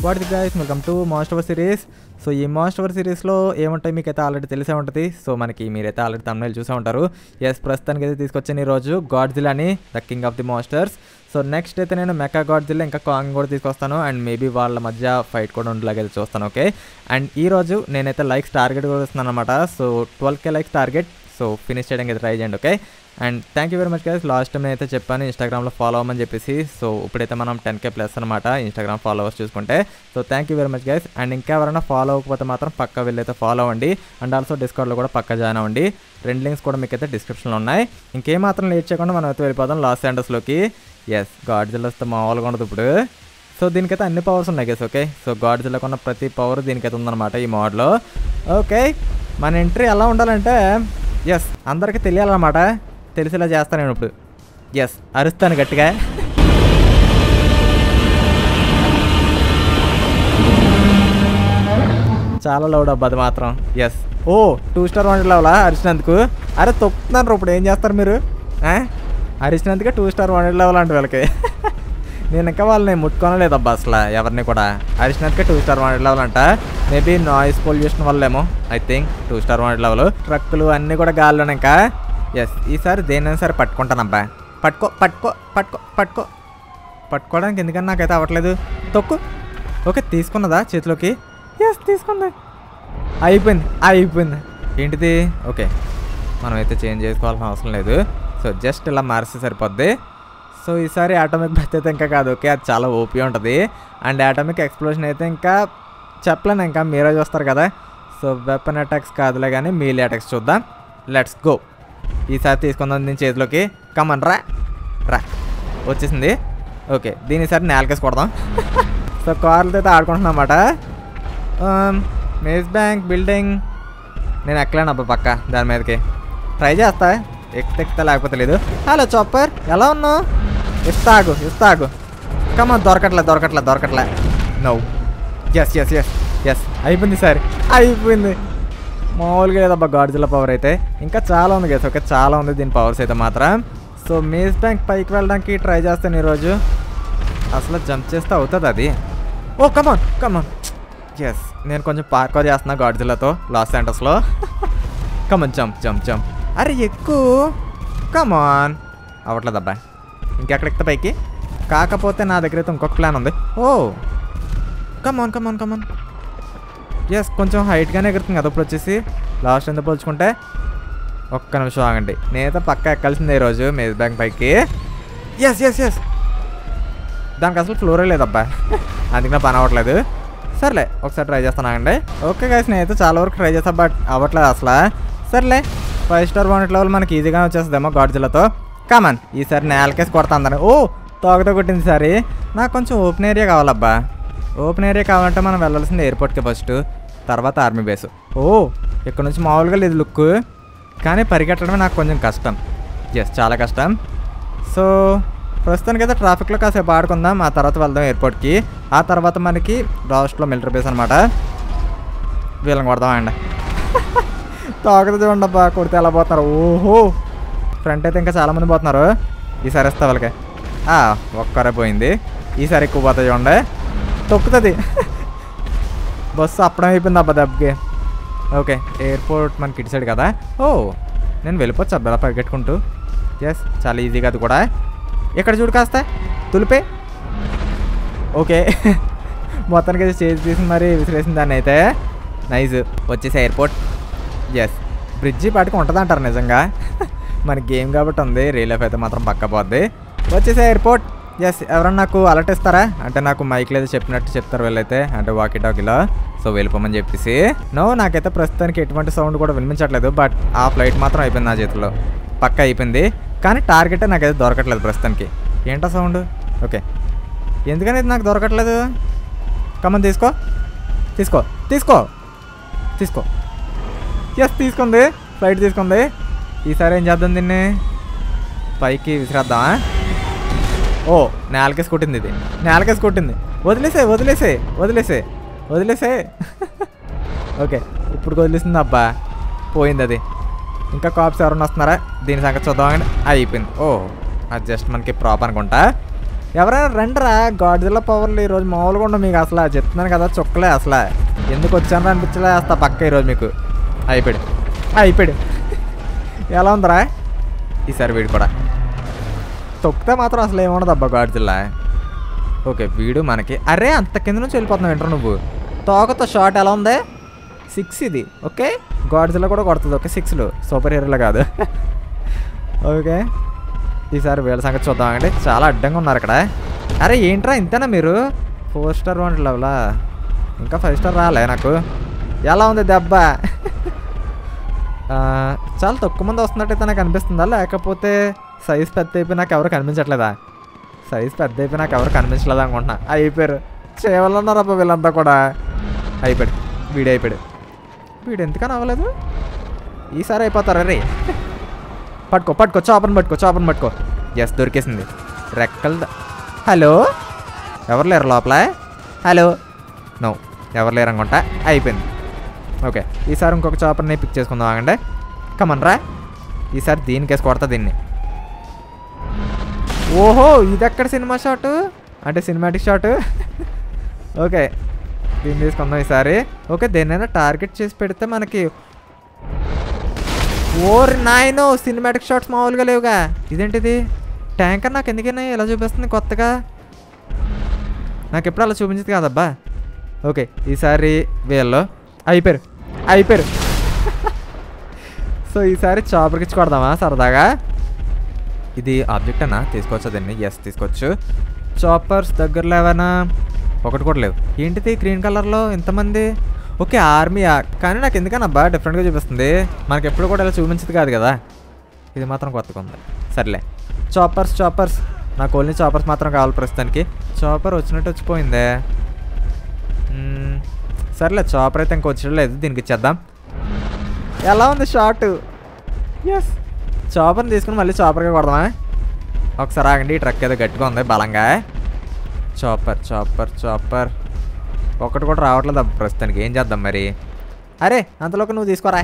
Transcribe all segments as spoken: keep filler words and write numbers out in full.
What the guys, welcome to most our series. So ఈ most our సిరీస్లో ఏముంటాయి మీకైతే ఆల్రెడీ తెలిసే ఉంటుంది. సో మనకి మీరైతే ఆల్రెడీ తమిళ చూసే ఉంటారు. ఎస్, ప్రస్తుతానికి అయితే తీసుకొచ్చాను ఈరోజు గాడ్జిల్లాని, the king of the monsters. So next అయితే నేను మెకా గాడ్జిల్లా ఇంకా కాంగ్ కూడా తీసుకొస్తాను. అండ్ మేబీ వాళ్ళ మధ్య ఫైట్ కూడా ఉండేలాగైతే చూస్తాను. ఓకే, అండ్ ఈరోజు నేనైతే లైక్స్ టార్గెట్ కూడా ఇస్తున్నాను అనమాట. So twelve K likes target. So finish చేయడానికి అయితే ట్రై చేయండి. Okay, and thank you very much guys. Last time నేనైతే చెప్పాను ఇన్స్టాగ్రామ్లో ఫాలో అవ్వమని చెప్పేసి. సో ఇప్పుడైతే మనం టెన్ కే ప్లస్ అనమాట ఇన్స్టాగ్రామ్ ఫాలోవర్స్ చూసుకుంటే. So thank you very much guys. And ఇంకా ఎవరైనా ఫాలో అవ్వకపోతే మాత్రం పక్క వెళ్ళైతే ఫాలో అవ్వండి. అండ్ ఆల్సో డిస్కౌంట్లో కూడా పక్క జాయిన్ అవ్వండి. రెండు లింక్స్ కూడా మీకు అయితే డిస్క్రిప్షన్లో ఉన్నాయి. ఇంకేమాత్రం లేట్ చేయకుండా మనం అయితే వెళ్ళిపోదాం లాస్ ఏంజల్స్లోకి. ఎస్, గాడ్జిల్లా వస్తే మామూలుగా ఉండదు ఇప్పుడు. సో దీనికైతే అన్ని పవర్స్ ఉన్నాయి గైస్. ఓకే, సో గాడ్జిల్లాకు ఉన్న ప్రతి పవర్ దీనికైతే ఉందన్నమాట ఈ మోడ్లో. ఓకే, మన ఎంట్రీ ఎలా ఉండాలంటే ఎస్ అందరికీ తెలియాలన్నమాట. తెలిసేలా చేస్తాను నేను ఇప్పుడు. ఎస్, అరుస్తాను గట్టిగా. చాలా లౌడ్ అబ్బా అది మాత్రం. Yes, oh two star one లెవెలా అరిచినందుకు? అరే తొక్కుతున్నారు ఇప్పుడు, ఏం చేస్తారు మీరు? అరిచినందుకే టూ స్టార్ వన్ లెవెల్ అంటే వీళ్ళకి. నేను ఇంకా వాళ్ళని ముట్టుకోనలేదబ్బా అసలు ఎవరిని కూడా. అరిచినందుకే టూ స్టార్ వన్ లెవెల్ అంట. మేబీ నాయిస్ పొల్యూషన్ వల్లేమో I think two star one level. ట్రక్కులు అన్నీ కూడా గాల్లోనే ఇంకా. ఎస్, ఈసారి దేనైనా సరే పట్టుకుంటానబ్బా. పట్టుకో పట్టుకో పట్టుకో పట్టుకో పట్టుకోవడానికి ఎందుకని నాకైతే అవ్వట్లేదు. తొక్కు. ఓకే, తీసుకున్నదా చేతిలోకి? ఎస్, తీసుకుంది. అయిపోయింది అయిపోయింది. ఏంటిది? ఓకే, మనమైతే చేంజ్ చేసుకోవాల్సిన అవసరం లేదు. సో జస్ట్ ఇలా మారిస్తే సరిపోద్ది. సో ఈసారి ఆటోమిక్ బ్రెత్ అయితే ఇంకా కాదు. ఓకే, అది చాలా ఓపీ ఉంటుంది. అండ్ ఆటోమిక్ ఎక్స్ప్లోషన్ అయితే ఇంకా చెప్పలేను, ఇంకా మీరే చూస్తారు కదా. సో వెపన్ అటాక్స్ కాదులే కానీ మీలీ అటాక్స్ చూద్దాం. Let's go. ఈసారి తీసుకుందాం దీని చేతిలోకి. కమన్ రా రా వచ్చేసింది. ఓకే, దీని ఈసారి నేలకేసి కొడదాం. సో కార్లతో అయితే ఆడుకుంటున్నాం అన్నమాట. మేజ్ బ్యాంక్ బిల్డింగ్ నేను ఎక్కలేను అబ్బా పక్క దాని మీదకి. ట్రై చేస్తా, ఎక్కితే ఎక్కితే లేకపోతే లేదు. హలో చాపర్, ఎలా ఉన్నావు? ఇస్తాగు ఇస్తాగు. కమన్, దొరకట్లే దొరకట్లే దొరకట్లే. No. Yes yes yes yes అయిపోయింది సార్, అయిపోయింది. మామూలుగా లేదబ్బా గాడ్జిల్లా పవర్ అయితే. ఇంకా చాలా ఉంది గైస్. ఓకే, చాలా ఉంది దీని పవర్స్ అయితే మాత్రం. సో మేజ్ బ్యాంక్ పైకి వెళ్ళడానికి ట్రై చేస్తాను ఈరోజు. అసలు జంప్ చేస్తే అవుతుంది అది. ఓ కమాన్ కమాన్. ఎస్, నేను కొంచెం పార్కౌర్ చేస్తున్నా గాడ్జిల్లాతో లాస్ ఏంజల్స్లో. Come on, jump jump jump. అరే ఎక్కువ. కమాన్, అవ్వట్లేదు అబ్బా. ఇంకెక్కడెక్కితే పైకి. కాకపోతే నా దగ్గర అయితే ఇంకొక ప్లాన్ ఉంది. ఓ కమాన్ కమాన్ కమాన్. ఎస్, కొంచెం హైట్గానే ఎగురుతుంది కదా ఇప్పుడు వచ్చేసి లాస్ట్ ఎంత పోల్చుకుంటే. ఒక్క నిమిషం ఆగండి, నేనైతే పక్క ఎక్కాల్సిందే ఈరోజు మేజ్ బ్యాంక్ పైకి. ఎస్ ఎస్ ఎస్ దానికి అసలు ఫ్లోరే లేదబ్బా, అందుకనే పని అవ్వట్లేదు. సర్లే ఒకసారి ట్రై చేస్తాను ఆగండి. ఓకే గైస్, నేనైతే చాలా వరకు ట్రై చేస్తా బట్ అవ్వట్లేదు అసలు. సర్లే, ఫైవ్ స్టార్ వన్ లెవెల్ మనకి ఈజీగానే వచ్చేస్తుందేమో గాడ్జిల్లాతో. కామన్, ఈసారి నేలకేసి కొడతా అందరూ. ఓ తోకతో కొట్టింది సారి. నాకు కొంచెం ఓపెన్ ఏరియా కావాలబ్బా. ఓపెన్ ఏరియా కావాలంటే మనం వెళ్ళాల్సింది ఎయిర్పోర్ట్కి ఫస్ట్, తర్వాత ఆర్మీ బేస్. ఓ ఇక్కడ నుంచి మామూలుగా లేదు లుక్, కానీ పరిగెట్టడమే నాకు కొంచెం కష్టం. ఎస్, చాలా కష్టం. సో ప్రస్తుతానికైతే ట్రాఫిక్లో కాసేపు ఆడుకుందాం, ఆ తర్వాత వెళ్దాం ఎయిర్పోర్ట్కి. ఆ తర్వాత మనకి లాస్ట్లో మిలిటరీ బేస్ అనమాట. వీళ్ళని కొడదాం అండి. తోకతో చూడండి అబ్బా, కొడితే ఎలా పోతున్నారు. ఓహో, ఫ్రంట్ అయితే ఇంకా చాలామంది పోతున్నారు. ఈసారి వస్తా వాళ్ళకి. ఒక్కరే పోయింది. ఈసారి ఎక్కువ పోతాయి చూడండి. తొక్కుతుంది బస్సు. అప్పుడే అయిపోయింది అబ్బా దెబ్బకి. ఓకే, ఎయిర్పోర్ట్ మనకి ఇటు సైడ్ కదా. ఓ నేను వెళ్ళిపోవచ్చు అబ్బా పరిగెట్టుకుంటూ. ఎస్, చాలా ఈజీగా అది కూడా. ఇక్కడ చూడు కాస్త తులిపే. ఓకే, మొత్తానికి అయితే చేసి తీసి మరి విసిరేసిన దాన్ని అయితే. నైస్, వచ్చేసి ఎయిర్పోర్ట్. ఎస్, బ్రిడ్జి పాటికి ఉంటుంది అంటారు నిజంగా. మన గేమ్ కాబట్టి ఉంది, రియల్ లైఫ్ అయితే మాత్రం పక్క పోద్ది. వచ్చేసి ఎయిర్పోర్ట్. ఎస్, ఎవరన్నా నాకు అలర్ట్ ఇస్తారా? అంటే నాకు మైక్ లేదు చెప్పినట్టు చెప్తారు వీళ్ళైతే, అంటే వాకీ టాకీలో. సో వెళ్ళిపోమని చెప్పేసి. నో, నాకైతే ప్రస్తుతానికి ఎటువంటి సౌండ్ కూడా వినిపించట్లేదు. బట్ ఆ ఫ్లైట్ మాత్రం అయిపోయింది నా చేతిలో, పక్క అయిపోయింది. కానీ టార్గెట్ నాకైతే దొరకట్లేదు ప్రస్తుతానికి. ఏంటో సౌండ్? ఓకే, ఎందుకని ఇది నాకు దొరకట్లేదు? కమన్, తీసుకో తీసుకో తీసుకో తీసుకో. ఎస్, తీసుకుంది, ఫ్లైట్ తీసుకుంది. ఈసారి ఏం చేద్దాం, దీన్ని పైకి విసిరేద్దామా? ఓ నేలకేసి కొట్టింది, ఇది నేలకేసి కొట్టింది. వదిలేసే వదిలేసే వదిలేసే వదిలేసే. ఓకే, ఇప్పుడు వదిలేసింది అబ్బా, పోయింది అది. ఇంకా కాప్స్ ఎవరన్నా వస్తున్నారా? దీని సంగతి చూద్దామని. అయిపోయింది. ఓ అది జస్ట్ మనకి ప్రాప్ అనుకుంటా. ఎవరైనా రండిరా, గాడ్జిల్లా పవర్లు ఈరోజు మామూలుగా ఉండవు మీకు అసలు. చెప్తున్నాను కదా చుక్కలే అసలు. ఎందుకు వచ్చాను అనిపించలే అస్తా పక్క ఈరోజు మీకు. అయిపోయాడు అయిపోయాడు ఎలా ఉందిరా ఈసారి వీడు కూడా. తొక్కితే మాత్రం అసలు ఏముండదు అబ్బా గాడ్జిల్లా. ఓకే వీడు మనకి. అరే అంత కింద నుంచి వెళ్ళిపోతున్నావు ఏంట్రా నువ్వు. తోకతో షాట్ ఎలా ఉంది? సిక్స్ ఇది. ఓకే గాడ్జిల్లా కూడా కొడుతుంది. ఓకే సిక్స్లు సూపర్ హీరోలో కాదు. ఓకే ఈసారి వీళ్ళ సంగతి చూద్దామండి. చాలా అడ్డంగా ఉన్నారు ఇక్కడ. అరే ఏంట్రా ఇంతేనా మీరు? ఫోర్ స్టార్ వన్ లెవెలా? ఇంకా ఫైవ్ స్టార్ రాలే నాకు. ఎలా ఉంది దెబ్బ? చాలా తక్కువ మంది వస్తున్నట్టయితే నాకు అనిపిస్తుందా, లేకపోతే సైజ్ పెద్ద అయిపోయి నాకు ఎవరు కనిపించట్లేదా? సైజ్ పెద్ద అయిపోయి నాకు ఎవరు కనిపించలేదు అనుకుంటున్నా. అయిపోయారు చేయాలి ఉన్నారు అబ్బా వీళ్ళంతా కూడా. అయిపోయాడు వీడు అయిపోయాడు. వీడు ఎందుకని అవ్వలేదు? ఈసారి అయిపోతారు. రే పట్టుకో పట్టుకో చాపని పట్టుకో చాపని పట్టుకో. ఎస్ దొరికేసింది రెక్కలు. హలో ఎవరు లేరు లోపల? హలో నో ఎవరు లేరు అనుకుంటా. అయిపోయింది. ఓకే ఈసారి ఇంకొక చాపర్ని పిక్ చేసుకుందాం. ఆగండి కమన్ రా. ఈసారి దీనికేసి కొడతా దీన్ని. ఓహో ఇది ఎక్కడ సినిమా షాట్ అంటే సినిమాటిక్ షాట్. ఓకే దీన్ని తీసుకుందాం ఈసారి. ఓకే దేన్నైనా టార్గెట్ చేసి పెడితే మనకి. ఓర్ నాయనో సినిమాటిక్ షాట్స్ మామూలుగా లేవుగా. ఇదేంటిది ట్యాంకర్ నాకు ఎందుకైనా ఎలా చూపిస్తుంది కొత్తగా? నాకు ఎప్పుడు అలా చూపించదు కాదబ్బా. ఓకే ఈసారి వీళ్ళు అయిపోయారు అయిపోయారు. సో ఈసారి చాపర్కి ఇచ్చి కొడదామా సరదాగా? ఇది ఆబ్జెక్ట్ అన్నా తీసుకోవచ్చా దీన్ని? ఎస్ తీసుకోవచ్చు. చాపర్స్ దగ్గరలో ఏమైనా ఒకటి కూడా లేవు. ఏంటిది గ్రీన్ కలర్లో ఇంతమంది? ఓకే ఆర్మీయా? కానీ నాకు ఎందుకన్నా అబ్బా డిఫరెంట్గా చూపిస్తుంది. మనకి ఎప్పుడు కూడా ఇలా చూపించదు కాదు కదా. ఇది మాత్రం కొత్తగా ఉంది. సర్లే చాపర్స్ చాపర్స్ నాకు ఓన్లీ చాపర్స్ మాత్రం కావాలి ప్రస్తుతానికి. చాపర్ వచ్చినట్టు వచ్చిపోయిందే. సర్లే చాపర్ అయితే ఇంక వచ్చలేదు, దీనికి ఇచ్చేద్దాం. ఎలా ఉంది షార్ట్? ఎస్ చాపర్ని తీసుకుని మళ్ళీ చాపర్గా కొడదామా? ఒకసారి ఆగండి. ఈ ట్రక్ ఏదో గట్టిగా ఉంది బలంగా. చాపర్ చాపర్ చాపర్ ఒకటి కూడా రావట్లేదు అబ్బా ప్రస్తుతానికి. ఏం చేద్దాం మరి? అరే అంతలోకి నువ్వు తీసుకోరా.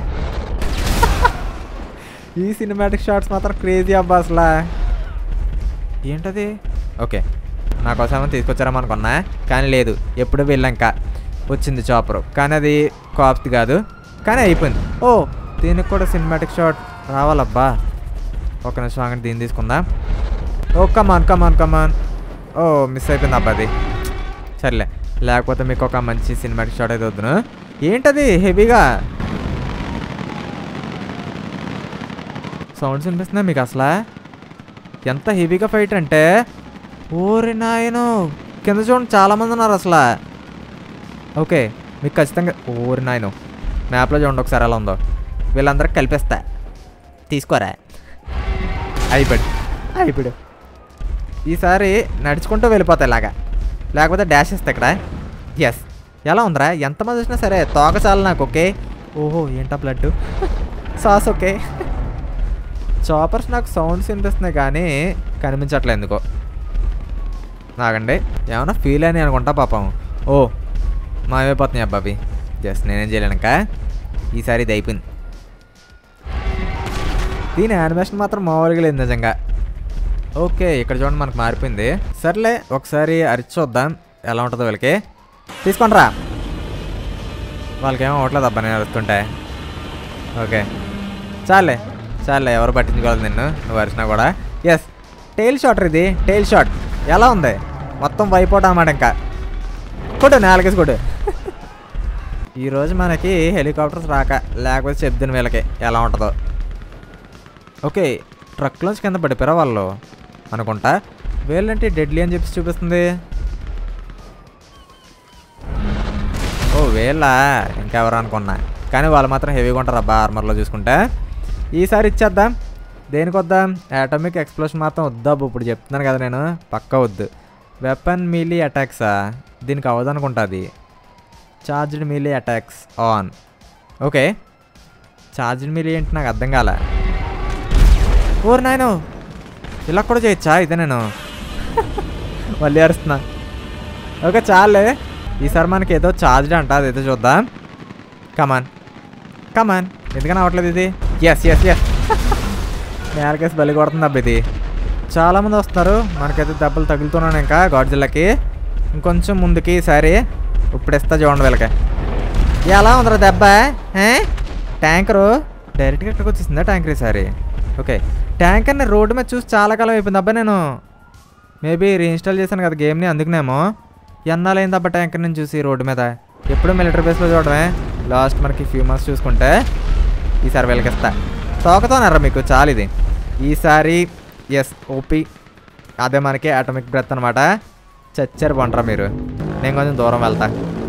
ఈ సినిమాటిక్ షాట్స్ మాత్రం క్రేజీ అబ్బా అసలు. ఏంటది? ఓకే నా కోసం తీసుకొచ్చారమనుకున్నా కానీ లేదు. ఎప్పుడు వెళ్ళాక వచ్చింది చాపరు, కానీ అది కాప్ది కాదు. కానీ అయిపోయింది. ఓ దీనికి కూడా సినిమాటిక్ షాట్ రావాలబ్బా. ఒక నిమిషం ఆగండి దీన్ని తీసుకుందాం. ఓ కమాన్ కమాన్ కమాన్. ఓ మిస్ అయిపోయింది అబ్బా అది. సర్లే లేకపోతే మీకు ఒక మంచి సినిమాటిక్ షాట్ అయితే వద్దును. ఏంటది హెవీగా సౌండ్స్ వినిపిస్తుందా మీకు అసలు? ఎంత హెవీగా ఫైట్ అంటే ఓరి నాయనో. కింద చూడండి చాలామంది ఉన్నారు అసలు. ఓకే మీకు ఖచ్చితంగా ఓరి నాయనో మ్యాప్లో చూడండి ఒకసారి ఎలా ఉందో. వీళ్ళందరికి కలిపేస్తా తీసుకోరా. అయిపోయాడు అయిపోయాడు. ఈసారి నడుచుకుంటూ వెళ్ళిపోతాయి ఇలాగా, లేకపోతే డాష్ ఇస్తా ఇక్కడ. ఎస్ ఎలా ఉందిరా? ఎంతమంది వచ్చినా సరే తోక చాలు నాకు. ఓకే ఓహో ఏంటా బ్లడ్ సాస్. ఓకే చాపర్స్ నాకు సౌండ్స్ వినిపిస్తున్నాయి కానీ కనిపించట్లేదు ఎందుకో. నాగండి ఏమన్నా ఫీల్ అని అనుకుంటా పాపం. ఓ మాయమైపోతున్నాయి అబ్బాబి. జస్ట్ నేనేం చేయలేను ఇంకా. ఈసారి ఇది అయిపోయింది. దీని యానిమేషన్ మాత్రం మామూలుగా లేదు నిజంగా. ఓకే ఇక్కడ చూడండి మనకు మారిపోయింది. సర్లే ఒకసారి అరిచి చూద్దాం ఎలా ఉంటుందో వీళ్ళకి. తీసుకోండి రా. వాళ్ళకి ఏమో అవ్వట్లేదు అబ్బా నేను అరుస్తుంటే. ఓకే చాలే చాలే ఎవరు పట్టించుకోవాలి నిన్ను నువ్వు అరిచినా కూడా. ఎస్ టెయిల్ షాట్ ఇది. టెయిల్ షాట్ ఎలా ఉంది? మొత్తం వైపోట్ అన్నమాట. ఇంకా కొడు నాలుగేసి కొడు. ఈరోజు మనకి హెలికాప్టర్స్ రాక లేకపోతే చెప్తాను వీళ్ళకి ఎలా ఉంటుందో. ఓకే ట్రక్లోంచి కింద పడిపోయారా వాళ్ళు అనుకుంటా. వీళ్ళంటే డెడ్లీ అని చెప్పి చూపిస్తుంది. ఓ వీళ్ళ ఇంకెవరు అనుకున్నా, కానీ వాళ్ళు మాత్రం హెవీగా ఉంటారు అబ్బా ఆర్మర్లో చూసుకుంటే. ఈసారి ఇచ్చేద్దాం. దేనికి వద్దాం? అటామిక్ ఎక్స్ప్లోషన్ మాత్రం వద్దా ఇప్పుడు చెప్తున్నాను కదా నేను. పక్కా వద్దు. వెపన్ మీలీ అటాక్సా? దీనికి అవ్వదు అనుకుంటా. అది charged melee attacks on. Okay charged melee ఏంటి నాకు అర్థం కాలే. ఓర్ నాయను ఇలా కూడా చేయొచ్చా? ఇదే నేను మళ్ళీ అరుస్తున్నా. ఓకే చాలే ఈసారి మనకి ఏదో చార్జ్డ్ అంట, అదైతే చూద్దాం. కమాన్ కమాన్ ఎందుకని అవ్వట్లేదు ఇది? ఎస్ ఎస్ ఎస్ నేలకేసి బలి కొడుతుంది అబ్బా ఇది. చాలామంది వస్తున్నారు. మనకైతే దెబ్బలు తగులుతున్నాను ఇంకా గాడ్జిల్లాకి. ఇంకొంచెం ముందుకి ఈసారి ఇప్పుడు ఇస్తా చూడండి వీళ్ళకి. ఎలా ఉందిరా దెబ్బ? ట్యాంకరు డైరెక్ట్గా ఇక్కడికి వచ్చేసిందా ట్యాంకర్ ఈసారి? ఓకే, ట్యాంకర్ని రోడ్డు మీద చూసి చాలా కాలం అయిపోయింది అబ్బా. నేను మేబీ రీఇన్స్టాల్ చేశాను కదా గేమ్ని, అందుకునేమో ఎన్నాలైంది అబ్బా ట్యాంకర్ నేను చూసి రోడ్డు మీద. ఎప్పుడు మిలిటరీ బేస్లో చూడడమే. లాస్ట్ మనకి ఫ్యూ మంత్స్ చూసుకుంటే ఈసారి వెలిగిస్తా. తోకతోనర్రా మీకు చాలా ఇది ఈసారి. ఎస్ ఓపీ, అదే మనకి ఆటోమిక్ బ్రెత్ అనమాట. చచ్చారు పంటరా మీరు. నేను కొంచెం దూరం వెళ్తా.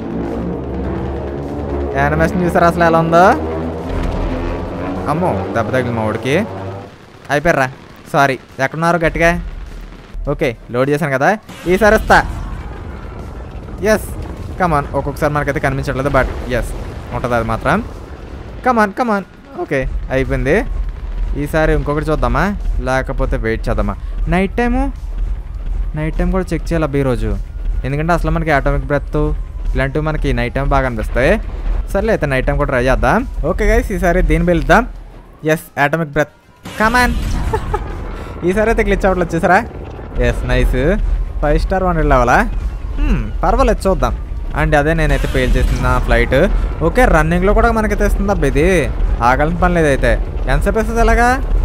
యానిమేషన్ చూసారా అసలు ఎలా ఉందో? అమ్మో దెబ్బ తగిలి మా ఊడికి. అయిపోయారా? సారీ, ఎక్కడున్నారు గట్టిగా? ఓకే లోడ్ చేశాను కదా, ఈసారి వస్తా. Yes come on. ఒక్కొక్కసారి మనకైతే కనిపించట్లేదు బట్ ఎస్ ఉంటుంది అది మాత్రం. కమాన్ కమాన్. ఓకే అయిపోయింది. ఈసారి ఇంకొకటి చూద్దామా, లేకపోతే వెయిట్ చేద్దామా? నైట్ టైము నైట్ టైం కూడా చెక్ చేయాలి అబ్బా ఈరోజు. ఎందుకంటే అసలు మనకి ఆటోమిక్ బ్రెత్ ఇలాంటివి మనకి నైట్ టైం బాగా అనిపిస్తాయి. సర్లే అయితే నైట్ టైం కూడా ట్రై చేద్దాం. ఓకే గైస్, ఈసారి దీన్ని వెళ్దాం. Yes atomic breath come on. ఈసారి అయితే గ్లిచ్ అవుట్లు వచ్చేసారా? Yes nice. Five star one లెవెలా? పర్వాలేదు చూద్దాం. అండ్ అదే నేనైతే పేల్ చేసిన ఫ్లైట్. ఓకే రన్నింగ్లో కూడా మనకైతే ఇస్తుంది అబ్బా ఇది. ఆగాలని పని లేదు అయితే. ఎంతసేపు ఇస్తుంది ఎలాగా?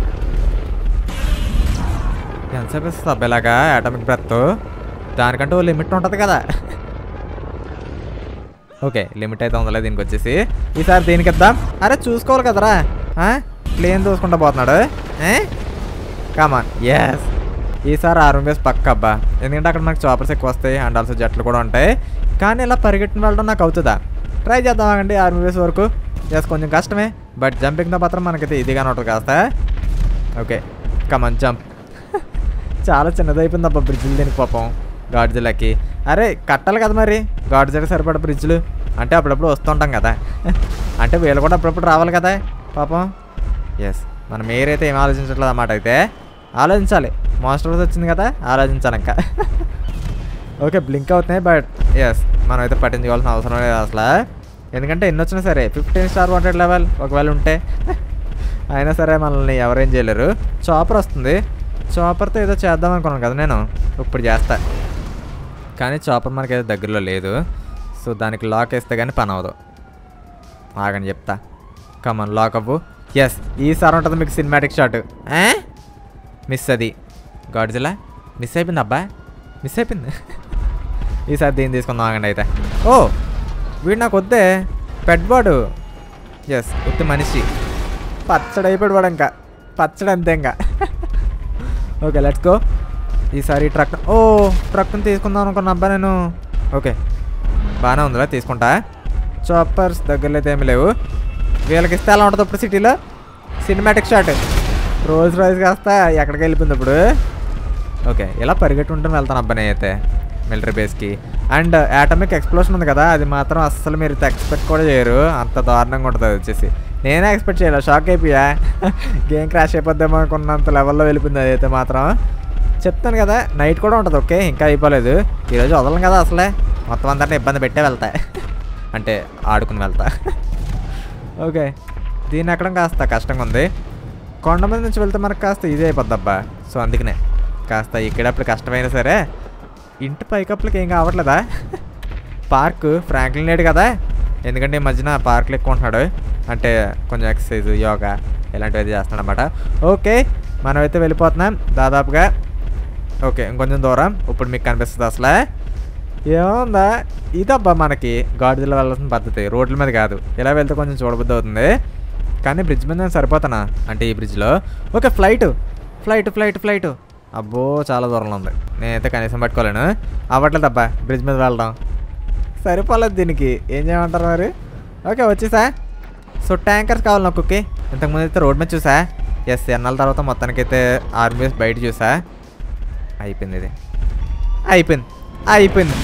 ఎంతసేపు ఇస్తుంది అబ్బా ఇలాగా ఆటోమిక్ బ్రెత్? దానికంటే ఓ లిమిట్ ఉంటుంది కదా. ఓకే లిమిట్ అయితే ఉందలే దీనికి వచ్చేసి. ఈసారి దీనికి ఇద్దాం. అరే చూసుకోవాలి కదరా, ప్లేన్ చూసుకుంటా పోతున్నాడు. కమాన్. ఎస్ ఈసారి ఆర్మీబేస్ పక్క అబ్బా. ఎందుకంటే అక్కడ మనకు చాపర్స్ ఎక్కువ వస్తాయి అండ్ ఆల్సో జట్లు కూడా ఉంటాయి. కానీ ఇలా పరిగెట్టిన వెళ్ళడం నాకు అవుతుందా? ట్రై చేద్దామండి ఆర్మీబేస్ వరకు. ఎస్ కొంచెం కష్టమే బట్ జంపింగ్తో మాత్రం మనకైతే ఇదిగానే ఉంటుంది కాస్త. Okay come on jump. చాలా చిన్నదైపోయింది అబ్బా బ్రిడ్జ్లు దీనికి పాపం గాడ్జిల్లాకి. అరే కట్టాలి కదా మరి గాడ్జిల్లాకి సరిపడ బ్రిడ్జ్లు. అంటే అప్పుడప్పుడు వస్తుంటాం కదా, అంటే వీళ్ళు కూడా అప్పుడప్పుడు రావాలి కదా పాపం. ఎస్ మనం ఏరైతే ఏం ఆలోచించట్లేదు అన్నమాట. అయితే ఆలోచించాలి, మాస్టర్ రోజు వచ్చింది కదా ఆలోచించాలి ఇంకా. ఓకే బ్లింక్ అవుతున్నాయి బట్ ఎస్ మనం అయితే పట్టించుకోవాల్సిన అవసరం లేదు అసలు. ఎందుకంటే ఎన్ని వచ్చినా సరే ఫిఫ్టీన్ స్టార్ వాంటెడ్ లెవెల్ ఒకవేళ ఉంటే అయినా సరే మనల్ని ఎవరేం చేయలేరు. చాపర్ వస్తుంది, చాపర్తో ఏదో చేద్దాం అనుకున్నాను కదా నేను, ఇప్పుడు చేస్తా. కానీ చాపర్ మనకైతే దగ్గరలో లేదు, సో దానికి లాక్ వేస్తే కానీ పని అవ్వదు. ఆగని చెప్తా. కమన్ లాక్ అవ్వు. ఎస్ ఈసారి ఉంటుంది మీకు సినిమాటిక్ షాట్. మిస్ అది గాడ్జిల్లా మిస్ అయిపోయింది అబ్బా, మిస్ అయిపోయింది. ఈసారి దీన్ని తీసుకుందాం ఆగండి అయితే. ఓ వీడు నాకు వద్దే పెట్ వాడు. ఎస్ వద్దు మనిషి పచ్చడి అయిపోయాడు వాడు, ఇంకా పచ్చడి అంతే ఇంకా. Okay let's go. ఈసారి ట్రక్, ఓ ట్రక్ని తీసుకుందాం అనుకున్న అబ్బా నేను. ఓకే బాగానే ఉందిరా తీసుకుంటా. చాపర్స్ దగ్గరలో అయితే ఏమి లేవు. వీళ్ళకి ఇస్తే ఎలా ఉంటుంది ఇప్పుడు సిటీలో సినిమాటిక్ షాట్. రోల్స్ రాయిస్ కాస్త ఎక్కడికి వెళ్ళిపోయింది ఇప్పుడు. ఓకే ఇలా పరిగెట్టుంటే వెళ్తాను అబ్బా నేనైతే మిలిటరీ బేస్కి. అండ్ ఆటమిక్ ఎక్స్ప్లోషన్ ఉంది కదా, అది మాత్రం అస్సలు మీరు ఎక్స్పెక్ట్ కూడా చేయరు, అంత దారుణంగా ఉంటుంది అది వచ్చేసి. నేనే ఎక్స్పెక్ట్ చేయలే, షాక్ అయిపోయా. గేమ్ క్రాష్ అయిపోద్దామో అనుకున్నంత లెవెల్లో వెళ్ళిపోయింది అదైతే మాత్రం. చెప్తాను కదా నైట్ కూడా ఉంటుంది. ఓకే ఇంకా అయిపోలేదు, ఈరోజు వదలను కదా అసలే, మొత్తం అంతా ఇబ్బంది పెట్టే వెళ్తా, అంటే ఆడుకుని వెళ్తా. ఓకే దీన్ని ఎక్కడం కాస్త కష్టంగా ఉంది. కొండ మీద నుంచి వెళ్తే మనకు కాస్త ఈజీ అయిపోద్ది అబ్బా. సో అందుకనే కాస్త ఇక్కడప్పుడు కష్టమైనా సరే ఇంటి పైకప్పులకి ఏం కావట్లేదా. పార్క్ ఫ్రాంక్లిన్ లేడు కదా, ఎందుకంటే ఈ మధ్యన పార్కులు ఎక్కువ ఉంటున్నాడు, అంటే కొంచెం ఎక్సర్సైజ్ యోగా ఇలాంటివి చేస్తున్నాడు అన్నమాట. ఓకే మనమైతే వెళ్ళిపోతున్నాం దాదాపుగా. ఓకే ఇంకొంచెం దూరం ఇప్పుడు మీకు కనిపిస్తుంది అసలు ఏముందా. ఇదబ్బా మనకి గాడిదలో వెళ్ళాల్సిన పద్ధతి, రోడ్ల మీద కాదు. ఇలా వెళ్తే కొంచెం చూడబుద్ధి అవుతుంది, కానీ బ్రిడ్జ్ మీద నేను సరిపోతానా అంటే ఈ బ్రిడ్జ్లో. Okay flight flight flight flight అబ్బో చాలా దూరంలో ఉంది, నేనైతే కనీసం పట్టుకోలేను. అవ్వట్లేదు అబ్బా బ్రిడ్జ్ మీద వెళ్ళడం, సరిపోలేదు దీనికి. ఏం చేయమంటారు మరి. ఓకే వచ్చేసా. సో ట్యాంకర్స్ కావాలి నాకు. ఓకే ఇంతకుముందు అయితే రోడ్ మీద చూసా. ఎస్ ఎన్నాళ్ళ తర్వాత మొత్తానికైతే ఆర్మీ బయట చూసా. అయిపోయింది ఇది, అయిపోయింది అయిపోయింది.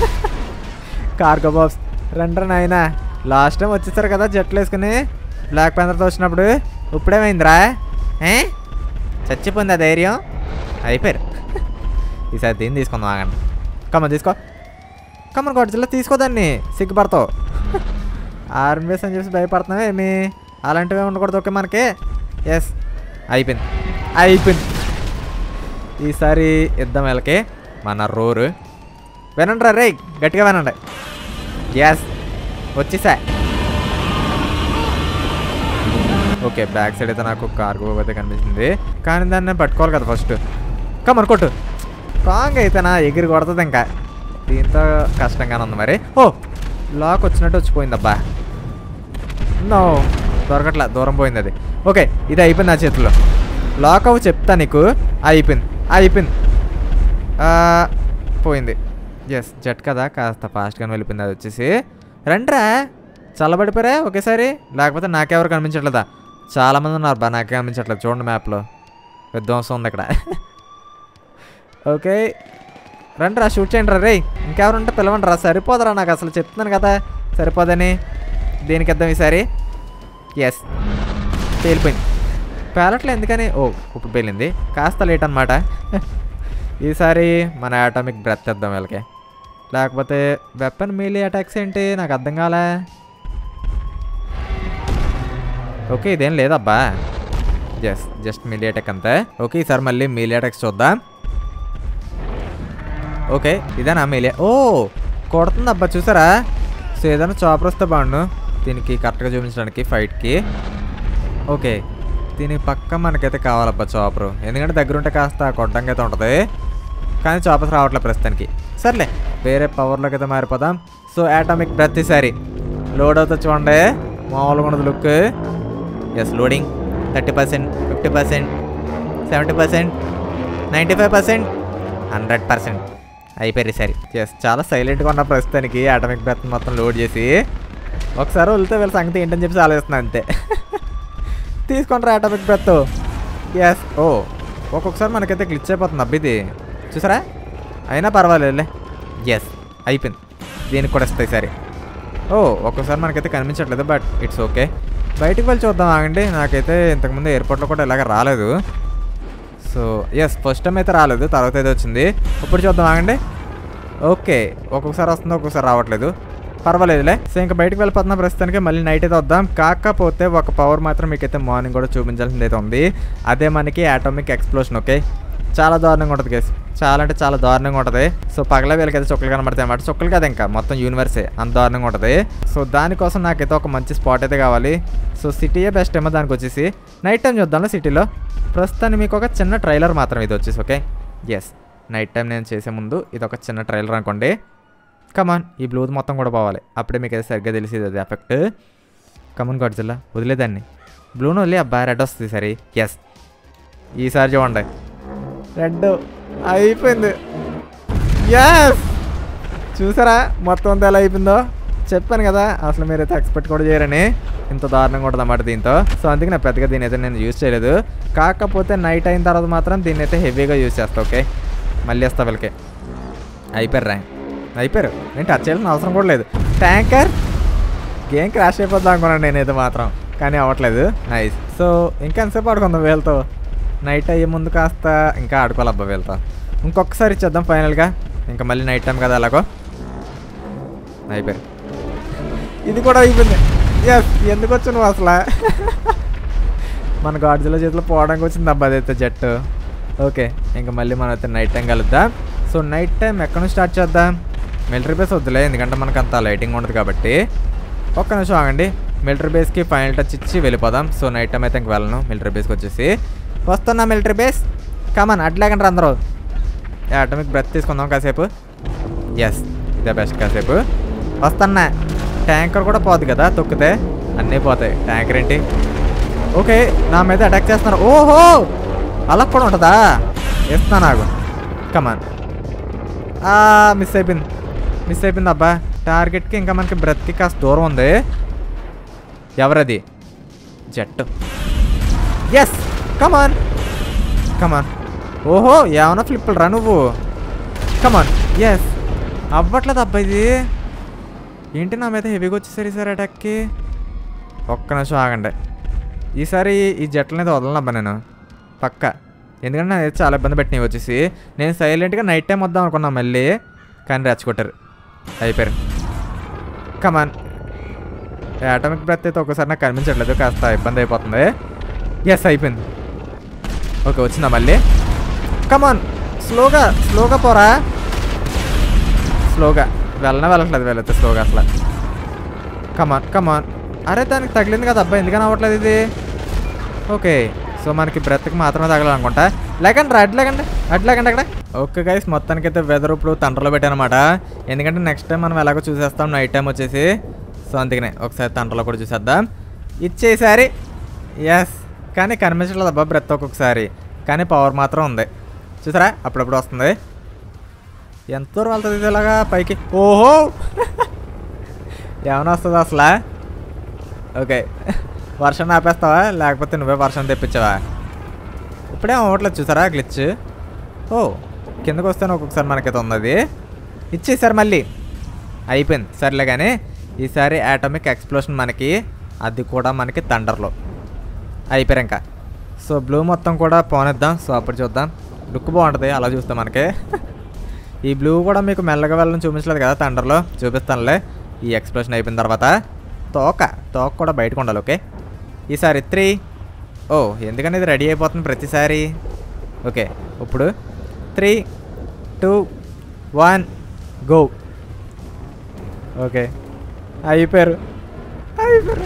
కార్గో బాక్స్ రండి నాయన. లాస్ట్ టైం వచ్చేసారు కదా జట్లు వేసుకుని బ్లాక్ ప్యాంథర్తో వచ్చినప్పుడు, ఇప్పుడేమైందిరా చచ్చిపోయింది ఆ ధైర్యం. అయిపోయారు. ఈసారి దీన్ని తీసుకుందాం ఆగండి. కమ్మని తీసుకో, కమ్మని గాడ్జిల్లా తీసుకోదాన్ని, సిగ్గుపడతావు. ఆర్మీస్ అని చెప్పి భయపడుతున్నావు ఏమి, అలాంటివి ఉండకూడదు. ఓకే మనకి ఎస్ అయిపోయింది అయిపోయింది. ఈసారి ఇద్దాం వీళ్ళకి మన రోరు. వినండి రా రే, గట్టిగా వినండి. గ్యాస్ వచ్చేసా. ఓకే, బ్యాక్ సైడ్ అయితే నాకు కార్గో అయితే కనిపిస్తుంది, కానీ దాన్ని పట్టుకోవాలి కదా ఫస్ట్. కమర్ కొట్టు. కాంగ్ అయితే నా ఎగిరి కొడుతుంది, ఇంకా దీంతో కష్టంగానే ఉంది మరి. ఓ లాక్ వచ్చినట్టు వచ్చిపోయింది అబ్బా. నో దొరకట్లా, దూరం పోయింది అది. ఓకే, ఇది అయిపోయింది నా చేతిలో. లాక్ అవ్వ చెప్తా నీకు. అయిపోయింది అయిపోయింది పోయింది. ఎస్ జెట్ కదా, కాస్త ఫాస్ట్గానే వెళ్ళిపోయింది అది వచ్చేసి. రండ్రా, చల్లబడిపోయారా ఒకేసారి, లేకపోతే నాకెవరు కనిపించట్లేదా? చాలామంది ఉన్నారు బా, నాకే కనిపించట్లేదు. చూడండి మ్యాప్లో విధ్వంసం ఉంది ఇక్కడ. ఓకే రండి రా, షూట్ చేయండి రా రే. ఇంకెవరుంటే పిలవండి రా. సరిపోదరా, నాకు అసలు చెప్తున్నాను కదా సరిపోదని. దేనికి ఇద్దాం ఈసారి? ఎస్ పేలిపోయింది. పేలట్లో ఎందుకని? ఓ ఇప్పుడు పేలింది, కాస్త లేట్ అనమాట. ఈసారి మన అటామిక్ బ్రెత్ ఇద్దాం వీళ్ళకి, లేకపోతే వెపన్ మీలీ అటాక్స్ ఏంటి నాకు అర్థం కాలే. ఓకే ఇదేం లేదబ్బా, జస్ట్ జస్ట్ మీలీ అటాక్ అంతే. ఓకే ఈసారి మళ్ళీ మీలీ అటాక్స్ చూద్దాం. ఓకే ఇదేనా మీలీ? ఓ కొడుతుంది అబ్బా, చూసారా? సో ఏదైనా చాపర్ వస్తే బాగుండు దీనికి కరెక్ట్గా చూపించడానికి ఫైట్కి. ఓకే దీనికి పక్క మనకైతే కావాలబ్బా చాపరు, ఎందుకంటే దగ్గర ఉంటే కాస్త కొట్టడానికి అయితే ఉంటుంది, కానీ చాపర్స్ రావట్లేదు ప్రస్తుతానికి. సర్లే వేరే పవర్లోకి అయితే మారిపోదాం. సో అటామిక్ ప్రతిసారి లోడ్ అవుతా చూడండి, మామూలుగా ఉండదు look. Yes loading thirty percent, fifty percent, seventy percent, ninety five percent, hundred percent అయిపోయి సరే. ఎస్ చాలా సైలెంట్గా ఉన్న ప్రస్తుతానికి అటామిక్ బ్రెత్ మొత్తం లోడ్ చేసి ఒకసారి వెళ్తే వీళ్ళ సంగతి ఏంటని చెప్పి ఆలోచిస్తున్నాను అంతే. తీసుకుంటారా అటామిక్ బ్రెత్? ఎస్ ఓ ఒక్కొక్కసారి మనకైతే గ్లిచ్ అయిపోతుంది అబ్బా ఇది, చూసారా? అయినా పర్వాలేదులే. ఎస్ అయిపోయింది, దీనికి కూడా ఇస్తాయి సరే. ఓ ఒక్కొక్కసారి మనకైతే కనిపించట్లేదు, బట్ ఇట్స్ ఓకే. బయటికి వెళ్ళి చూద్దాం ఆగండి. నాకైతే ఇంతకుముందు ఎయిర్పోర్ట్లో కూడా ఇలాగ రాలేదు. సో ఎస్ ఫస్ట్ టైం అయితే రాలేదు, తర్వాత అయితే వచ్చింది. ఇప్పుడు చూద్దాం ఆగండి. ఓకే ఒక్కొక్కసారి వస్తుంది, ఒక్కొక్కసారి రావట్లేదు, పర్వాలేదులే. సో ఇంకా బయటకు వెళ్ళిపోతున్నా ప్రస్తుతానికి. మళ్ళీ నైట్ అయితే వద్దాం. కాకపోతే ఒక పవర్ మాత్రం మీకైతే మార్నింగ్ కూడా చూపించాల్సింది అయితే ఉంది, అదే మనకి అటామిక్ ఎక్స్ప్లోషన్. ఓకే చాలా దారుణంగా ఉంటుంది కేసు, చాలా అంటే చాలా దారుణంగా ఉంటుంది. సో పగల వీళ్ళకైతే చుక్కలు కనబడతాయి అన్నమాట. చుక్కలు కదా ఇంకా మొత్తం యూనివర్సే అంత దారుణంగా ఉంటుంది. సో దానికోసం నాకైతే ఒక మంచి స్పాట్ అయితే కావాలి. సో సిటీయే బెస్ట్ ఏమో దానికి వచ్చేసి. నైట్ టైం చూద్దాం సిటీలో. ప్రస్తుతానికి మీకు ఒక చిన్న ట్రైలర్ మాత్రం ఇది వచ్చేసి. ఓకే ఎస్ నైట్ టైం నేను చేసే ముందు ఇది ఒక చిన్న ట్రైలర్ అనుకోండి. కమాన్ ఈ బ్లూత్ మొత్తం కూడా పోవాలి, అప్పుడే మీకు అయితే సరిగ్గా తెలిసేది అది ఎఫెక్ట్. కమన్ గాడ్జిల్లా వదిలేదాన్ని, బ్లూను వదిలే అబ్బా, రెడ్ వస్తుంది సరే. ఎస్ ఈసారి చూడండి రెడ్ అయిపోయింది. ఎస్ చూసారా మొత్తం అంతా ఎలా అయిపోయిందో? చెప్పాను కదా అసలు మీరైతే ఎక్స్పెక్ట్ కూడా చేయరని, ఇంత దారుణంగా ఉంటుంది అన్నమాట దీంతో. సో అందుకే నా పెద్దగా దీని అయితే నేను యూజ్ చేయలేదు. కాకపోతే నైట్ అయిన తర్వాత మాత్రం దీన్ని అయితే హెవీగా యూజ్ చేస్తా. ఓకే మళ్ళీ వస్తా వీళ్ళకి. అయిపోయారు రా, అయిపోయారు. నేను టచ్ చేయాల్సిన అవసరం కూడా లేదు. ట్యాంకర్ గేమ్ క్రాష్ అయిపోద్దాం అనుకున్నాను నేనైతే మాత్రం, కానీ అవ్వట్లేదు. నైస్. సో ఇంకా ఎంతసేపు ఆడుకుందాం వీళ్ళతో? నైట్ అయ్యే ముందు కాస్త ఇంకా ఆడుకోవాలబ్బా వీళ్ళతో. ఇంకొకసారి ఇచ్చేద్దాం ఫైనల్గా, ఇంకా మళ్ళీ నైట్ టైం కదా అలాగో. అయిపోయారు, ఇది కూడా అయిపోయింది. ఎస్ ఎందుకు వచ్చి నువ్వు అసలు? మన గాడ్జిల్లా చేతిలో పోవడానికి వచ్చింది అబ్బా అదైతే జట్టు. ఓకే ఇంకా మళ్ళీ మనం అయితే నైట్ టైం కలుద్దాం. సో నైట్ టైం ఎక్కడి నుంచి స్టార్ట్ చేద్దాం? మిలిటరీ బేస్ వద్దులే, ఎందుకంటే మనకు అంత లైటింగ్ ఉండదు కాబట్టి. ఒక్క నిమిషం ఆగండి, మిలిటరీ బేస్కి ఫైనల్ టచ్ ఇచ్చి వెళ్ళిపోదాం. సో నైట్ టైం అయితే ఇంక వెళ్ళను మిలిటరీ బేస్కి వచ్చేసి. వస్తున్నా మిలిటరీ బేస్, కమాన్ అట్లాగంటారు అందరూ. అటామిక్ బ్రెత్ తీసుకుందాం కాసేపు. ఎస్ ఇదే బెస్ట్ కాసేపు. వస్తున్నా. ట్యాంకర్ కూడా పోదు కదా తొక్కితే, అన్నీ పోతాయి. ట్యాంకర్ ఏంటి? ఓకే నా మీద అటాక్ చేస్తున్నారు. ఓహో అలా కూడా ఉంటుందా? ఇస్తున్నా నాకు. కమాన్ మిస్ అయిపోయింది, మిస్ అయిపోయింది అబ్బా. టార్గెట్కి ఇంకా మనకి బ్రెత్కి కాస్త దూరం ఉంది. ఎవరది? జట్టు. Yes come on come on. ఓహో ఏమన్నా ఫ్లిప్పులు రా నువ్వు. కమాన్. ఎస్ అవ్వట్లేదు అబ్బా ఇది ఏంటి? నా మీద హెవీగా వచ్చేసరి ఈసారి అటాక్కి. ఒక్క నిమిషం ఆగండి. ఈసారి ఈ జట్ల మీద వదలనబ్బా నేను పక్క, ఎందుకంటే నాకు చాలా ఇబ్బంది పెట్టినవి వచ్చేసి. నేను సైలెంట్గా నైట్ టైం వద్దాం అనుకున్నా మళ్ళీ, కానీ రెచ్చగొట్టారు. అయిపోయారు. కమాన్. అటామిక్ బ్రెత్ అయితే ఒకసారి నాకు కనిపించట్లేదు, కాస్త ఇబ్బంది అయిపోతుంది. ఎస్ అయిపోయింది. ఓకే వచ్చిందా మళ్ళీ? కమాన్ స్లోగా స్లోగా పోరా. స్లోగా వెళ్ళనే వెళ్ళట్లేదు వెళ్ళొద్దు స్లోగా అసలు. కమాన్ కమాన్. అరే దానికి తగిలింది కదా అబ్బాయి, ఎందుకని అవ్వట్లేదు ఇది? ఓకే సో మనకి బ్రెత్కి మాత్రమే తగలాలనుకుంటా. లేకండి రా, అడ్లేకండి అడ్లేకండి అక్కడ. ఓకే గైస్, మొత్తానికి అయితే వెదర్ ఇప్పుడు తండ్రిలో పెట్టానమాట. ఎందుకంటే నెక్స్ట్ టైం మనం ఎలాగో చూసేస్తాం నైట్ టైం వచ్చేసి. సో అందుకనే ఒకసారి తండ్రిలో కూడా చూసేద్దాం ఇచ్చేసారి. ఎస్, కానీ కనిపించట్లేదు అబ్బా బ్రెత్ ఒక్కొక్కసారి, కానీ పవర్ మాత్రం ఉంది చూసారా, అప్పుడప్పుడు వస్తుంది. ఎంత దూరం వెళ్తుంది ఇది ఇలాగా పైకి? ఓహో ఏమైనా వస్తుంది అసలు? ఓకే వర్షం ఆపేస్తావా లేకపోతే నువ్వే వర్షం తెప్పించావా? ఇప్పుడే అవ్వట్లేదు చూసారా గ్లిచ్. ఓ కిందకు వస్తేనే ఒక్కొక్కసారి మనకైతే ఉంది అది. ఇచ్చేసారు మళ్ళీ అయిపోయింది. సర్లే కానీ ఈసారి ఆటోమిక్ ఎక్స్ప్లోషన్ మనకి, అది కూడా మనకి థండర్లో అయిపోయారు ఇంకా. సో బ్లూ మొత్తం కూడా పోనిద్దాం. సో అప్పుడు చూద్దాం, లుక్ బాగుంటుంది అలా చూస్తే మనకి. ఈ బ్లూ కూడా మీకు మెల్లగా వెళ్ళని చూపించలేదు కదా థండర్లో, చూపిస్తానులే ఈ ఎక్స్ప్లోషన్ అయిపోయిన తర్వాత. తోక తోక కూడా బయటకు ఉండాలి. ఓకే ఈసారి త్రీ. ఓ ఎందుకని ఇది రెడీ అయిపోతుంది ప్రతిసారి. ఓకే ఇప్పుడు three two one go. Okay అయిపోయారు అయిపోయారు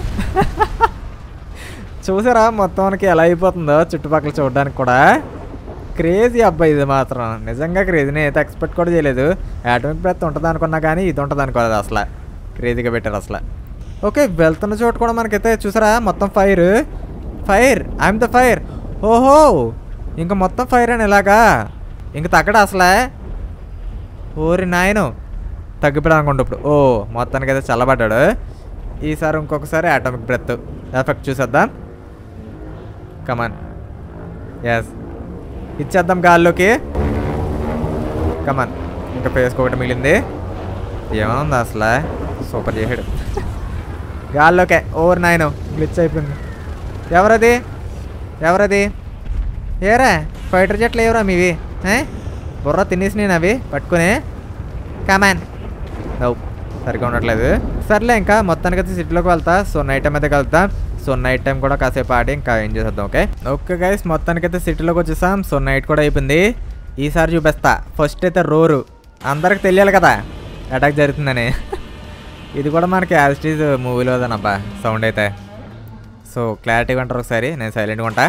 చూసారా మొత్తానికి ఎలా అయిపోతుందో చుట్టుపక్కల చూడడానికి కూడా. క్రేజీ అబ్బాయి ఇది మాత్రం, నిజంగా క్రేజీ. నేను అయితే ఎక్స్పెక్ట్ కూడా చేయలేదు ఆటోమిక్ బ్రెత్ ఉంటుంది అనుకున్నా, కానీ ఇది ఉంటుంది అనుకోలేదు అసలు. క్రేజీగా పెట్టారు అసలు. ఓకే వెళ్తున్న చోటు కూడా మనకైతే చూసారా మొత్తం fire fire. I'm the fire. ఓహో ఇంకా మొత్తం ఫైర్ అని ఇలాగా ఇంక తగ్గడా అసలే? ఓరి నాయను తగ్గిపోయాడు అనుకుంటా ఇప్పుడు. ఓ మొత్తానికి అయితే చల్లబడ్డాడు. ఈసారి ఇంకొకసారి ఆటోమిక్ బ్రెత్ ఎఫెక్ట్ చూసేద్దాం. కమాన్ ఎస్ ఇచ్చేద్దాం గాల్లోకి. కమాన్ ఇంకా ఫేస్కి ఒకటి మిగిలింది. ఏమన్నా అసలు సూపర్ చేసాడు గాల్లోకే. ఓవర్ నాయను గ్లిచ్ అయిపోయింది. ఎవరది ఎవరది? ఏరా ఫైటర్ జెట్లు ఎవరా మీవి? బుర్ర తినేసి నేను అవి పట్టుకుని. కమాన్ నవ్వు సరిగ్గా ఉండట్లేదు. సర్లే ఇంకా మొత్తానికి అయితే సిటీలోకి వెళ్తా. సో నైట్ టైం అయితే కలుద్దాం. సో నైట్ టైం కూడా కాసేపు ఆడి ఇంకా ఏం చేసేద్దాం. ఓకే ఓకే గైస్ మొత్తానికి అయితే సిటీలోకి వచ్చేసాం. సో నైట్ కూడా అయిపోయింది. ఈసారి చూపిస్తా. ఫస్ట్ అయితే రోరు, అందరికి తెలియాలి కదా అటాక్ జరుగుతుందని. ఇది కూడా మనకి యాజ్టీజ్ మూవీలోదనబ్బా సౌండ్ అయితే. సో క్లారిటీగా ఉంటారు ఒకసారి, నేను సైలెంట్గా ఉంటా.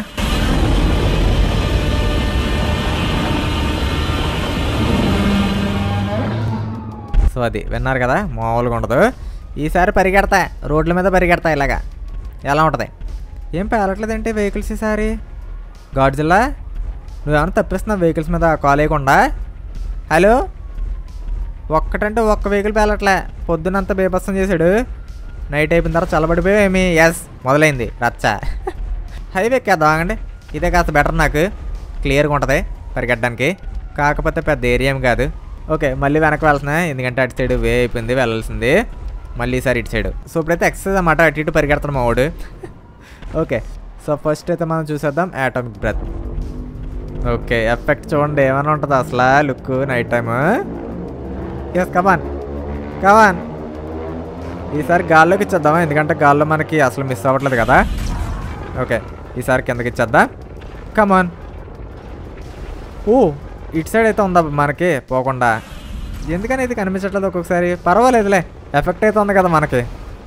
సో అది విన్నారు కదా, మామూలుగా ఉండదు. ఈసారి పరిగెడతా, రోడ్ల మీద పరిగెడతా ఇలాగా. ఎలా ఉంటుంది? ఏం పేలట్లేదంటే వెహికల్స్ ఈసారి. గాడ్జిల్లా నువ్వేమైనా తప్పిస్తున్నావు వెహికల్స్ మీద కాల్ వేయకుండా? హలో ఒక్కటంటే ఒక్క వెహికల్ పేలట్లే. పొద్దునంతా బేబస్సం చేశాడు, నైట్ అయిపోయిన తర్వాత చల్లబడిపోయావు ఏమి? ఎస్ మొదలైంది రచ్చ. హైవే ఎక్కేద్దాం ఆగండి, ఇదే కాస్త బెటర్, నాకు క్లియర్గా ఉంటుంది పరిగెట్టడానికి. కాకపోతే పెద్ద ఏరియా ఏం కాదు. ఓకే మళ్ళీ వెనక్కి వెళ్తున్నా, ఎందుకంటే అటు సైడ్ వే అయిపోయింది వెళ్ళాల్సింది. మళ్ళీ ఈసారి ఇటు సైడ్. సో ఇప్పుడైతే ఎక్సర్సైజ్ అన్నమాట, అటు ఇటు పరిగెడతాడు మా వాడు. ఓకే సో ఫస్ట్ అయితే మనం చూసేద్దాం ఆటోమిక్ బ్రెత్. ఓకే ఎఫెక్ట్ చూడండి ఏమైనా ఉంటుంది అసలు look night time. Yes come on come on. ఈసారి గాల్లోకి ఇచ్చేద్దామా, ఎందుకంటే గాల్లో మనకి అసలు మిస్ అవ్వట్లేదు కదా. ఓకే ఈసారి కిందకి ఇచ్చేద్దాం. కమాన్. ఓ ఇటు సైడ్ అయితే ఉందా మనకి పోకుండా, ఎందుకని ఇది కనిపించట్లేదు ఒక్కొక్కసారి. పర్వాలేదులే ఎఫెక్ట్ అయితే ఉంది కదా మనకి.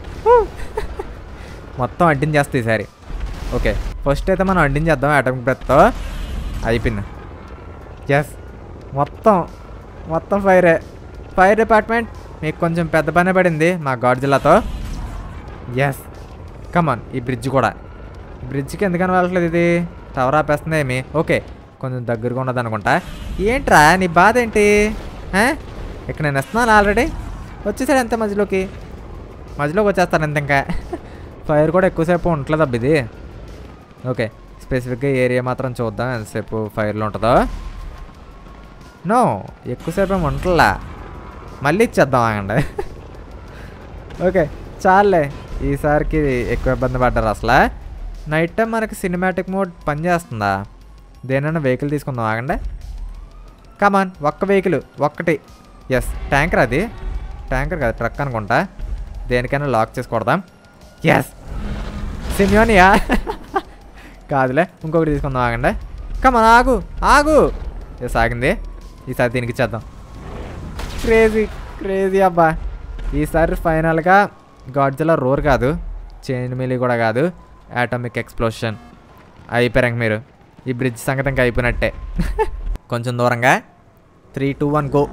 మొత్తం అడ్డించేస్తాయి ఈసారి. ఓకే ఫస్ట్ అయితే మనం అడ్డించేద్దాం ఆటోమిక్ బ్రెత్తో. అయిపోయింది. ఎస్ మొత్తం మొత్తం ఫైరే. ఫైర్ డిపార్ట్మెంట్ మీకు కొంచెం పెద్ద పని పడింది మా గాడ్జిల్లాతో. Yes come on. ఈ బ్రిడ్జ్ కూడా, బ్రిడ్జ్కి ఎందుకని వెళ్ళట్లేదు ఇది? టవర్ ఆపేస్తుంది ఏమి? ఓకే కొంచెం దగ్గరగా ఉన్నది అనుకుంటా. ఏంట్రా నీ బాధ ఏంటి? ఇక్కడ నేను వస్తున్నాను ఆల్రెడీ. వచ్చేసాడు అంతే మధ్యలోకి, మధ్యలోకి వచ్చేస్తాను అంతే. ఇంకా ఫైర్ కూడా ఎక్కువసేపు ఉండట్లేదు అబ్బా ఇది. ఓకే స్పెసిఫిక్గా ఏరియా మాత్రం చూద్దాం ఎంతసేపు ఫైర్లో ఉంటుందో. నో ఎక్కువసేపు ఏమి ఉండట్లా, మళ్ళీ ఇచ్చేద్దాం ఆగండి. ఓకే చాలే, ఈసారికి ఎక్కువ ఇబ్బంది పడ్డారు అసలు. నైట్ టైం మనకి సినిమాటిక్ మోడ్ పనిచేస్తుందా? దేనైనా వెహికల్ తీసుకుందాం ఆగండి. కమాన్ ఒక్క వెహికల్ ఒక్కటి. ఎస్ ట్యాంకర్, అది ట్యాంకర్ కాదు ట్రక్ అనుకుంటా. దేనికైనా లాక్ చేసి కొడదాం. ఎస్ సిమియోనియా కాదులే ఇంకొకటి తీసుకుందాం ఆగండి. కమాన్ ఆగు ఆగు. ఇది సాగింది. ఈసారి దీనికి ఇచ్చేద్దాం. క్రేజీ క్రేజీ అబ్బా. ఈసారి ఫైనల్గా గాడ్జిల్లా రోర్ కాదు, చైన్ మిలీ కూడా కాదు, ఆటమిక్ ఎక్స్ప్లోషన్. అయిపోయారు ఇంక మీరు. ఈ బ్రిడ్జ్ సంగతి ఇంకా అయిపోయినట్టే. కొంచెం దూరంగా. Three two one go.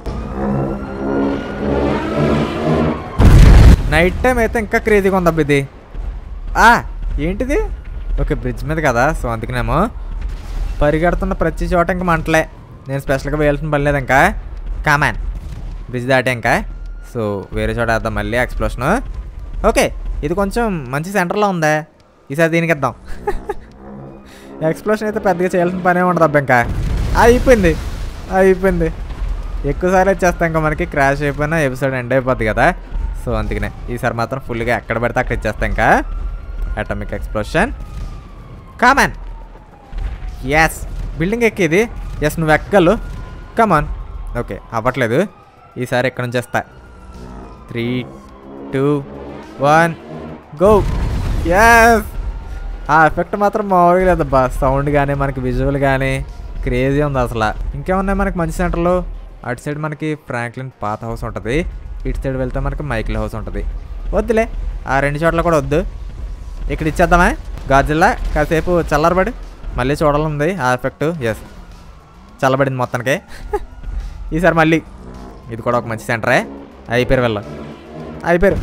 Night time అయితే ఇంకా క్రేజీగా ఉందబ్బా ఇది. ఏంటిది? ఓకే, బ్రిడ్జ్ మీద కదా, సో అందుకనేమో పరిగెడుతున్న ప్రతి చోట ఇంకా మంటలే. నేను స్పెషల్గా వేయాల్సిన పని లేదు ఇంకా. కామాన్ బ్రిడ్జ్ దాటే ఇంకా. సో వేరే చోట వేద్దాం మళ్ళీ ఎక్స్ప్లోషను. ఓకే, ఇది కొంచెం మంచి సెంటర్లో ఉందా, ఈసారి దీనికి ఇద్దాం. ఎక్స్ప్లోషన్ అయితే పెద్దగా చేయాల్సిన పనే ఉండదు అబ్బా. ఇంకా అయిపోయింది అయిపోయింది. ఎక్కువసార్లు వచ్చేస్తాం ఇంకా మనకి క్రాష్ అయిపోయినా ఎపిసోడ్ ఎండ్ అయిపోద్ది కదా. సో అందుకనే ఈసారి మాత్రం ఫుల్గా ఎక్కడ పడితే అక్కడ ఇచ్చేస్తాం ఇంకా. Atomic explosion. Come on. Yes, building ఎక్కేది. ఎస్, నువ్వు ఎక్కగలు. కమాన్. ఓకే, అవ్వట్లేదు. ఈసారి ఎక్కడి నుంచి వస్తా. Three two one go. Yes, ఆ ఎఫెక్ట్ మాత్రం మామూలుగా లేదబ్బా. సౌండ్ కానీ మనకి విజువల్ కానీ క్రేజీ ఉంది అసలు. ఇంకేమున్నాయి మనకి మంచి సెంటర్లో? అటు సైడ్ మనకి ఫ్రాంక్లిన్ పాత హౌస్ ఉంటుంది, ఇటు సైడ్ వెళ్తే మనకి మైకిల్ హౌస్ ఉంటుంది. వద్దులే, ఆ రెండు చోట్ల కూడా వద్దు. ఇక్కడ ఇచ్చేద్దామా గాడ్జిల్లా? కాసేపు చల్లరబడి మళ్ళీ చూడాలంది ఆ ఎఫెక్ట్. ఎస్, చల్లబడింది మొత్తానికి. ఈసారి మళ్ళీ ఇది కూడా ఒక మంచి సెంటరే. అయిపోయారు వెళ్ళ అయిపోయారు.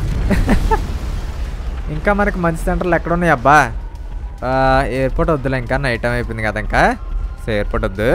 ఇంకా మనకి మంచి సెంటర్లు ఎక్కడ ఉన్నాయి అబ్బా? ఎయిర్పోర్ట్ వద్దులే, ఇంకా నైట్ టైం అయిపోయింది కదా ఇంకా. సో ఎయిర్పోర్ట్ వద్దు.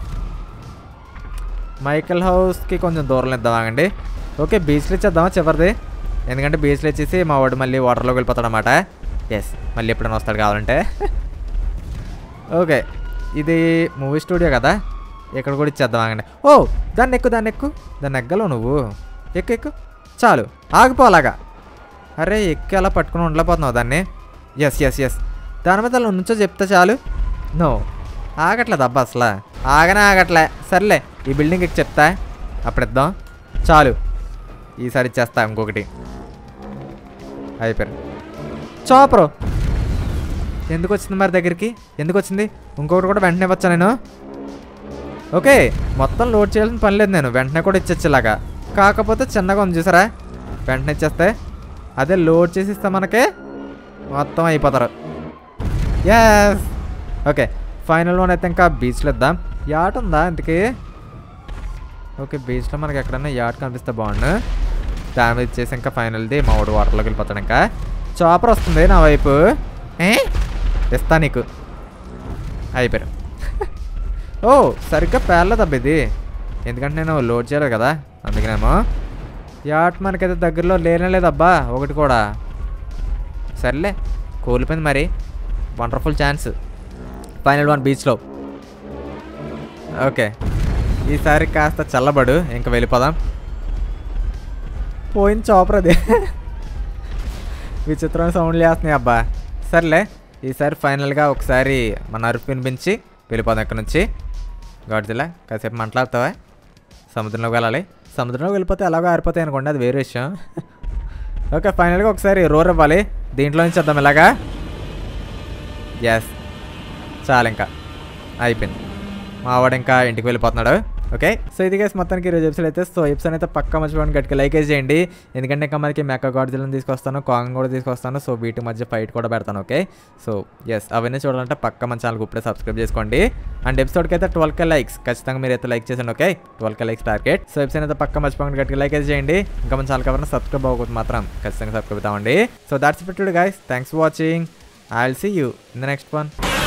మైకిల్ హౌస్కి కొంచెం దూరం ఇద్దామండి. ఓకే, బీచ్లో ఇచ్చేద్దామా చివరిది, ఎందుకంటే బీచ్లో ఇచ్చేసి మా వాడు మళ్ళీ వాటర్లోకి వెళ్ళిపోతాడు అన్నమాట. ఎస్, మళ్ళీ ఎప్పుడైనా వస్తాడు కావాలంటే. ఓకే, ఇది మూవీ స్టూడియో కదా, ఇక్కడ కూడా ఇచ్చేద్దాం ఆగండి. ఓ, దాన్ని ఎక్కు దాన్ని ఎక్కు దాన్ని ఎక్కగలవు నువ్వు. ఎక్కు ఎక్కు చాలు, ఆగిపోలాగా. అరే ఎక్కి అలా పట్టుకుని ఉండలేకపోతున్నావు దాన్ని. ఎస్ ఎస్ ఎస్, దాని మీద అలా నుంచో చెప్తే చాలు. నో, ఆగట్లేదు అబ్బా అసలు, ఆగనే ఆగట్లే. సర్లే, ఈ బిల్డింగ్ ఎక్కి చెప్తా, అప్పుడు ఇద్దాం. చాలు, ఈసారి ఇచ్చేస్తా ఇంకొకటి. అయిపోయారు. చాపరు ఎందుకు వచ్చింది మరి దగ్గరికి? ఎందుకు వచ్చింది? ఇంకొకటి కూడా వెంటనే వచ్చా నేను. ఓకే, మొత్తం లోడ్ చేయాల్సిన పని లేదు, నేను వెంటనే కూడా ఇచ్చేలాగా. కాకపోతే చిన్నగా ఉంది చూసారా, వెంటనే ఇచ్చేస్తే అదే లోడ్ చేసి ఇస్తే మనకి మొత్తం అయిపోతారు. ఎస్, ఓకే, ఫైనల్ వన్ అయితే ఇంకా బీచ్లో ఇద్దాం. యాట్ ఉందా ఇంతకీ? ఓకే, బీచ్లో మనకి ఎక్కడన్నా యాట్ కనిపిస్తే బాగుండు. డ్యామేజ్ చేసి ఇంకా ఫైనల్ది మా వాడు వాటర్లోకి వెళ్ళిపోతాడు. ఇంకా చాపర్ వస్తుంది నా వైపు, ఇస్తా నీకు. అయిపోయారు. ఓ, సరిగ్గా పేర్లేదు అబ్బా ఇది, ఎందుకంటే నేను లోడ్ చేయలేదు కదా, అందుకనేమో. యాట్ మనకైతే దగ్గరలో లేనే లేదబ్బా ఒకటి కూడా. సర్లే, కోల్పోయింది మరి. Wonderful chance. ఫైనల్ వన్ బీచ్లో. ఓకే, ఈసారి కాస్త చల్లబడు, ఇంకా వెళ్ళిపోదాం. పోయింది చాపర్ అది. విచిత్రమైన సౌండ్లు చేస్తున్నాయి అబ్బా. సర్లే, ఈసారి ఫైనల్గా ఒకసారి మన అరుపు వినిపించి వెళ్ళిపోదాం ఇక్కడ నుంచి. గాడ్జిల్లా కాసేపు మాట్లాడతావా? సముద్రంలోకి వెళ్ళాలి. సముద్రంలోకి వెళ్ళిపోతే ఎలాగో ఆరిపోతాయి అనుకోండి, అది వేరే విషయం. ఓకే, ఫైనల్గా ఒకసారి రోర్ ఇవ్వాలి, దీంట్లో నుంచి వద్దాం ఇలాగా. ఎస్, చాలు, ఇంకా అయిపోయింది. మావాడు ఇంకా ఇంటికి వెళ్ళిపోతున్నాడు. ఓకే, సో ఇది గైస్ మొత్తానికి ఈరోజు ఎపిసోడ్ అయితే. సో ఎపిసోడ్ అయితే పక్కా మర్చిపోండి, గట్టిగా లైక్ చేయండి, ఎందుకంటే ఇంకా మనకి మెకా గాడ్జిల్లాని తీసుకొస్తాను, కాంగ్ కూడా తీసుకొస్తాను. సో వీటి మధ్య ఫైట్ కూడా పెడతాను. ఓకే, సో ఎస్, అవన్నీ చూడాలంటే పక్కా మన ఛానల్కి ఇప్పుడే సబ్స్క్రైబ్ చేసుకోండి. అండ్ ఎపిసోడ్కి అయితే ట్వెల్వ్ కే లైక్స్ ఖచ్చితంగా మీరు అయితే లైక్ చేయండి. Okay, twelve K likes target. So episode అయితే పక్కా మర్చిపోండి, గట్టిగా లైక్ అయితే చేయండి. ఇంకా మన ఛానల్కి ఎవరైనా సబ్స్క్రైబ్ అవ్వకపోతే మాత్రం ఖచ్చితంగా సబ్స్క్రైబ్ అవుతామండి. So that's it today guys, thanks for watching. I will see you in the next one.